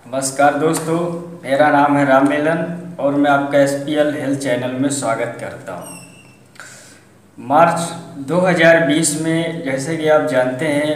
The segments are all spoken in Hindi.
नमस्कार दोस्तों, मेरा नाम है राम मिलन और मैं आपका SPL हेल्थ चैनल में स्वागत करता हूं। मार्च 2020 में जैसे कि आप जानते हैं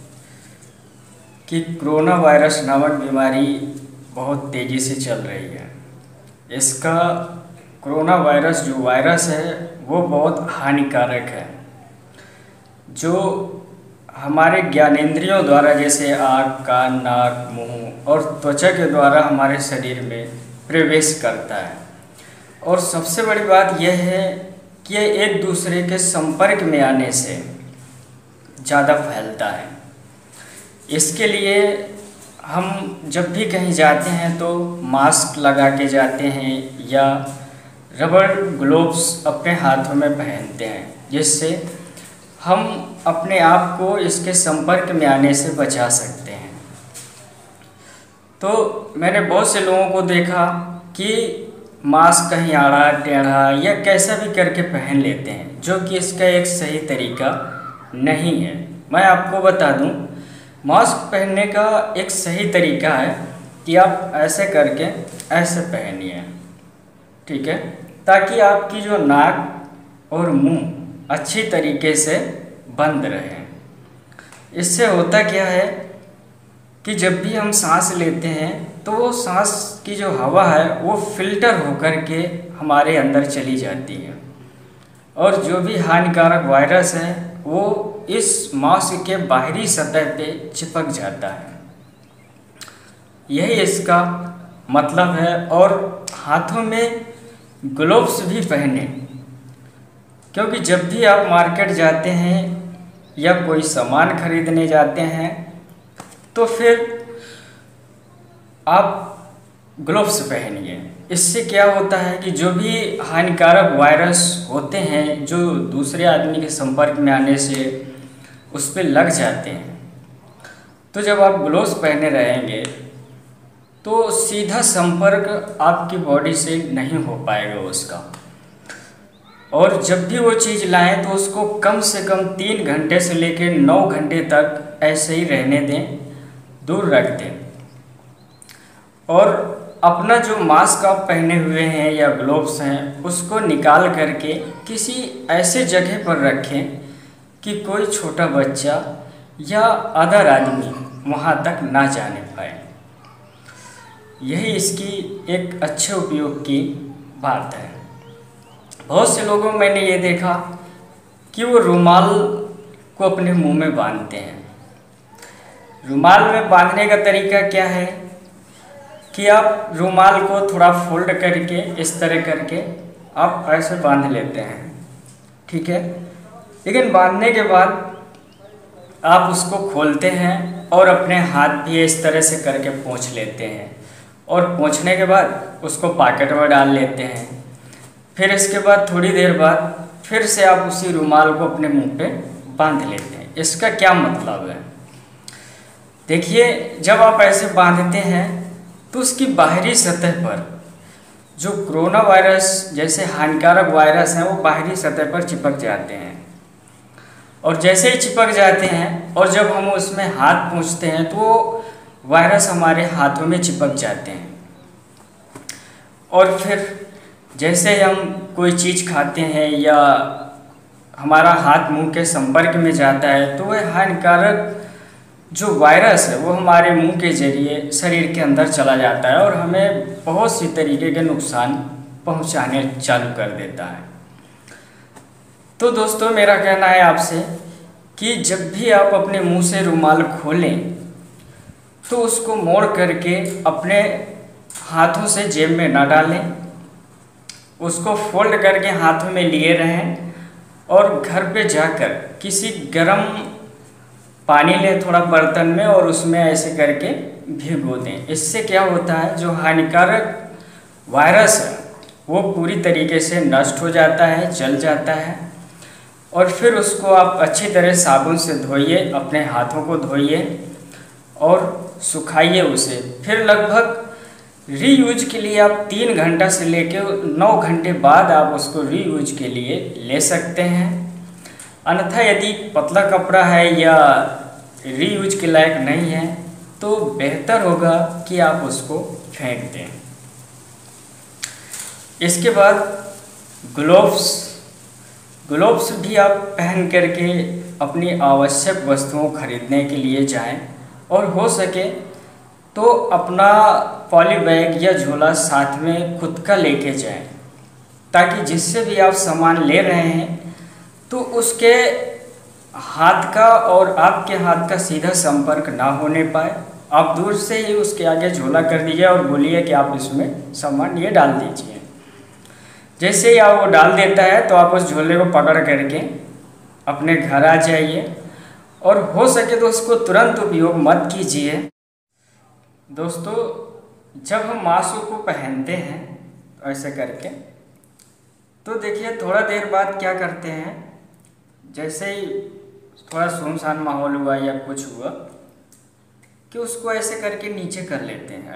कि कोरोना वायरस नामक बीमारी बहुत तेज़ी से चल रही है। इसका कोरोना वायरस जो वायरस है वो बहुत हानिकारक है, जो हमारे ज्ञानेंद्रियों द्वारा जैसे आँख, कान, नाक, मुंह और त्वचा के द्वारा हमारे शरीर में प्रवेश करता है। और सबसे बड़ी बात यह है कि ये एक दूसरे के संपर्क में आने से ज़्यादा फैलता है। इसके लिए हम जब भी कहीं जाते हैं तो मास्क लगा के जाते हैं या रबर ग्लोव्स अपने हाथों में पहनते हैं, जिससे हम अपने आप को इसके संपर्क में आने से बचा सकते हैं। तो मैंने बहुत से लोगों को देखा कि मास्क कहीं आड़ा टेढ़ा या कैसा भी करके पहन लेते हैं, जो कि इसका एक सही तरीका नहीं है। मैं आपको बता दूं, मास्क पहनने का एक सही तरीका है कि आप ऐसे करके ऐसे पहनिए, ठीक है, ताकि आपकी जो नाक और मुंह अच्छी तरीके से बंद रहे। इससे होता क्या है कि जब भी हम सांस लेते हैं तो वो सांस की जो हवा है वो फिल्टर होकर के हमारे अंदर चली जाती है, और जो भी हानिकारक वायरस है वो इस मास्क के बाहरी सतह पे चिपक जाता है। यही इसका मतलब है। और हाथों में ग्लोव्स भी पहने, क्योंकि जब भी आप मार्केट जाते हैं या कोई सामान खरीदने जाते हैं तो फिर आप ग्लोव्स पहनिए। इससे क्या होता है कि जो भी हानिकारक वायरस होते हैं जो दूसरे आदमी के संपर्क में आने से उस पर लग जाते हैं, तो जब आप ग्लोव्स पहने रहेंगे तो सीधा संपर्क आपकी बॉडी से नहीं हो पाएगा उसका। और जब भी वो चीज़ लाएं तो उसको कम से कम 3 घंटे से लेकर 9 घंटे तक ऐसे ही रहने दें, दूर रख दें। और अपना जो मास्क आप पहने हुए हैं या ग्लोव्स हैं उसको निकाल करके किसी ऐसे जगह पर रखें कि कोई छोटा बच्चा या अदर आदमी वहाँ तक ना जाने पाए। यही इसकी एक अच्छे उपयोग की बात है। बहुत से लोगों में मैंने ये देखा कि वो रुमाल को अपने मुंह में बांधते हैं। रुमाल में बांधने का तरीका क्या है कि आप रुमाल को थोड़ा फोल्ड करके इस तरह करके आप ऐसे बांध लेते हैं, ठीक है। लेकिन बांधने के बाद आप उसको खोलते हैं और अपने हाथ भी इस तरह से करके पोंछ लेते हैं, और पोंछने के बाद उसको पॉकेट में डाल लेते हैं। फिर इसके बाद थोड़ी देर बाद फिर से आप उसी रुमाल को अपने मुंह पे बांध लेते हैं। इसका क्या मतलब है? देखिए, जब आप ऐसे बांधते हैं तो उसकी बाहरी सतह पर जो कोरोना वायरस जैसे हानिकारक वायरस हैं वो बाहरी सतह पर चिपक जाते हैं, और जैसे ही चिपक जाते हैं और जब हम उसमें हाथ पोंछते हैं तो वो वायरस हमारे हाथों में चिपक जाते हैं। और फिर जैसे हम कोई चीज़ खाते हैं या हमारा हाथ मुंह के संपर्क में जाता है तो वह हानिकारक जो वायरस है वो हमारे मुंह के जरिए शरीर के अंदर चला जाता है और हमें बहुत सी तरीके के नुकसान पहुंचाने चालू कर देता है। तो दोस्तों, मेरा कहना है आपसे कि जब भी आप अपने मुंह से रुमाल खोलें तो उसको मोड़ करके अपने हाथों से जेब में ना डालें, उसको फोल्ड करके हाथों में लिए रहें, और घर पे जाकर किसी गर्म पानी लें थोड़ा बर्तन में और उसमें ऐसे करके भिगो दें। इससे क्या होता है, जो हानिकारक वायरस है वो पूरी तरीके से नष्ट हो जाता है, जल जाता है। और फिर उसको आप अच्छी तरह साबुन से धोइए, अपने हाथों को धोइए और सुखाइए उसे। फिर लगभग रीयूज के लिए आप 3 घंटा से लेकर 9 घंटे बाद आप उसको रीयूज के लिए ले सकते हैं। अन्यथा यदि पतला कपड़ा है या रीयूज के लायक नहीं है तो बेहतर होगा कि आप उसको फेंक दें। इसके बाद ग्लोव्स भी आप पहन करके अपनी आवश्यक वस्तुओं खरीदने के लिए जाएं, और हो सके तो अपना पॉली बैग या झोला साथ में खुद का लेके जाएं, ताकि जिससे भी आप सामान ले रहे हैं तो उसके हाथ का और आपके हाथ का सीधा संपर्क ना होने पाए। आप दूर से ही उसके आगे झोला कर दीजिए और बोलिए कि आप इसमें सामान ये डाल दीजिए। जैसे ही आप वो डाल देता है तो आप उस झोले को पकड़ करके अपने घर आ जाइए, और हो सके तो उसको तुरंत उपयोग मत कीजिए। दोस्तों, जब हम मास्क को पहनते हैं ऐसे करके, तो देखिए थोड़ा देर बाद क्या करते हैं, जैसे ही थोड़ा सुनसान माहौल हुआ या कुछ हुआ कि उसको ऐसे करके नीचे कर लेते हैं,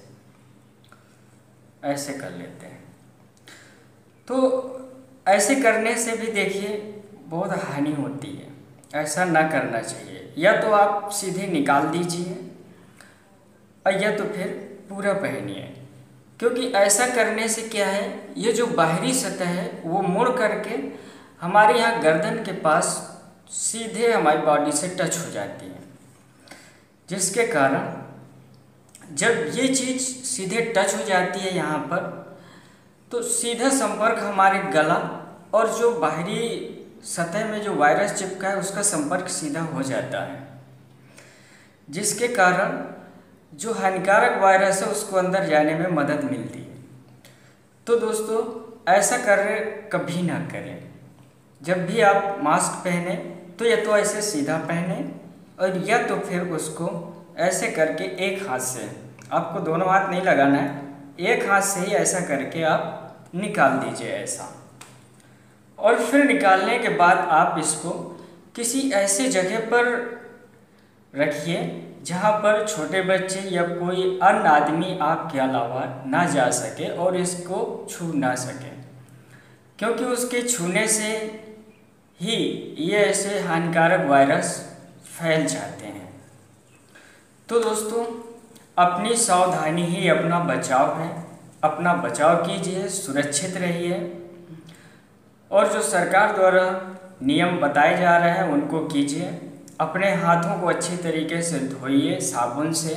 ऐसे कर लेते हैं। तो ऐसे करने से भी देखिए बहुत हानि होती है, ऐसा ना करना चाहिए। या तो आप सीधे निकाल दीजिए और या तो फिर पूरा पहनिए, क्योंकि ऐसा करने से क्या है, ये जो बाहरी सतह है वो मुड़ करके हमारे यहाँ गर्दन के पास सीधे हमारी बॉडी से टच हो जाती है, जिसके कारण जब ये चीज़ सीधे टच हो जाती है यहाँ पर, तो सीधा संपर्क हमारे गला और जो बाहरी सतह में जो वायरस चिपका है उसका संपर्क सीधा हो जाता है, जिसके कारण जो हानिकारक वायरस है उसको अंदर जाने में मदद मिलती है। तो दोस्तों, ऐसा कभी ना करें। जब भी आप मास्क पहने तो या तो ऐसे सीधा पहने, और या तो फिर उसको ऐसे करके एक हाथ से, आपको दोनों हाथ नहीं लगाना है, एक हाथ से ही ऐसा करके आप निकाल दीजिए ऐसा। और फिर निकालने के बाद आप इसको किसी ऐसे जगह पर रखिए जहाँ पर छोटे बच्चे या कोई अन्य आदमी आपके अलावा ना जा सके और इसको छू ना सके, क्योंकि उसके छूने से ही ये ऐसे हानिकारक वायरस फैल जाते हैं। तो दोस्तों, अपनी सावधानी ही अपना बचाव है। अपना बचाव कीजिए, सुरक्षित रहिए, और जो सरकार द्वारा नियम बताए जा रहे हैं उनको कीजिए। अपने हाथों को अच्छी तरीके से धोइए साबुन से,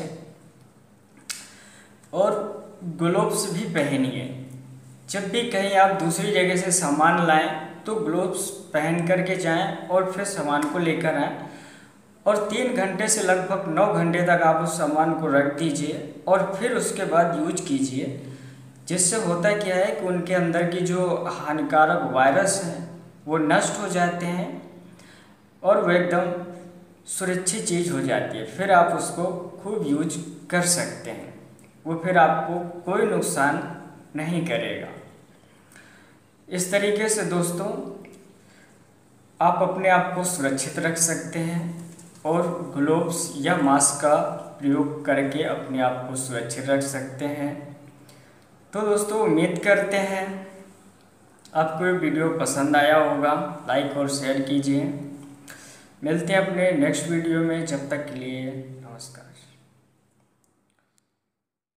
और ग्लोव्स भी पहनिए। जब भी कहीं आप दूसरी जगह से सामान लाएं तो ग्लोव्स पहन करके जाएं और फिर सामान को लेकर आएं, और 3 घंटे से लगभग 9 घंटे तक आप उस सामान को रख दीजिए और फिर उसके बाद यूज कीजिए। जिससे होता क्या है कि उनके अंदर की जो हानिकारक वायरस हैं वो नष्ट हो जाते हैं और वो एकदम सुरक्षित चीज़ हो जाती है। फिर आप उसको खूब यूज कर सकते हैं, वो फिर आपको कोई नुकसान नहीं करेगा। इस तरीके से दोस्तों, आप अपने आप को सुरक्षित रख सकते हैं और ग्लोव्स या मास्क का प्रयोग करके अपने आप को सुरक्षित रख सकते हैं। तो दोस्तों, उम्मीद करते हैं आपको ये वीडियो पसंद आया होगा। लाइक और शेयर कीजिए। मिलते हैं अपने नेक्स्ट वीडियो में, जब तक के लिए नमस्कार।